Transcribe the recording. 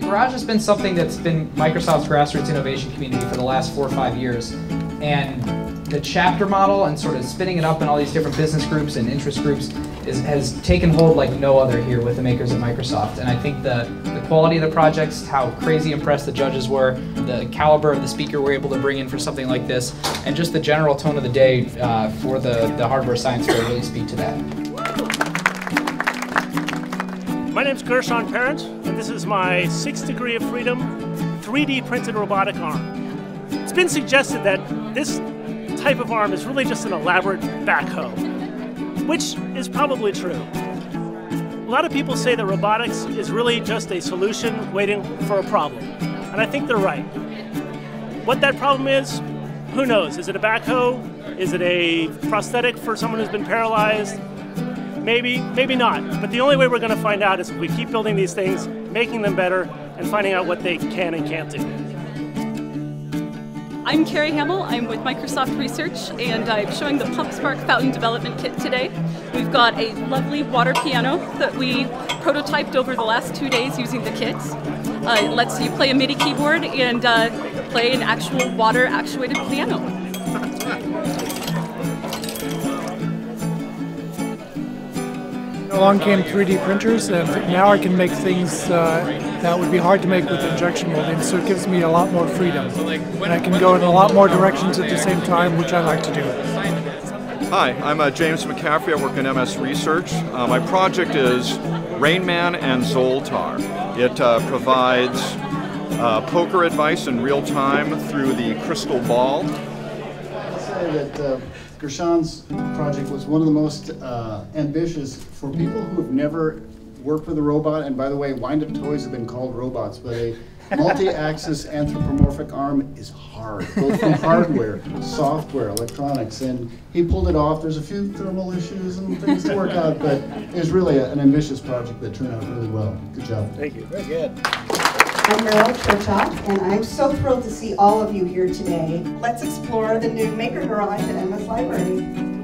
Garage has been something that's been Microsoft's grassroots innovation community for the last 4 or 5 years. And the chapter model and sort of spinning it up in all these different business groups and interest groups has taken hold like no other here with the makers at Microsoft. And I think the quality of the projects, how crazy impressed the judges were, the caliber of the speaker we're able to bring in for something like this, and just the general tone of the day for the hardware science fair really speak to that. My name's Gershon Parent, and this is my 6th degree of freedom 3D printed robotic arm. It's been suggested that this type of arm is really just an elaborate backhoe, which is probably true. A lot of people say that robotics is really just a solution waiting for a problem, and I think they're right. What that problem is, who knows? Is it a backhoe? Is it a prosthetic for someone who's been paralyzed? Maybe, maybe not. But the only way we're going to find out is if we keep building these things, making them better, and finding out what they can and can't do. I'm Carrie Hamill. I'm with Microsoft Research, and I'm showing the PumpSpark Fountain Development Kit today. We've got a lovely water piano that we prototyped over the last 2 days using the kit. It lets you play a MIDI keyboard and play an actual water-actuated piano. Along came 3D printers, and now I can make things that would be hard to make with injection molding, so it gives me a lot more freedom. And I can go in a lot more directions at the same time, which I like to do. Hi, I'm James McCaffrey. I work in MS Research. My project is Rain Man and Zoltar. It provides poker advice in real time through the crystal ball. I'll say that Gershon's project was one of the most ambitious for people who have never worked with a robot. And by the way, wind-up toys have been called robots, but a multi-axis anthropomorphic arm is hard, both from hardware, software, electronics, and he pulled it off. There's a few thermal issues and things to work out, but it was really an ambitious project that turned out really well. Good job. Thank you. Very good. I'm Meryl Churchock, and I'm so thrilled to see all of you here today. Let's explore the new Maker Garage at MS Library.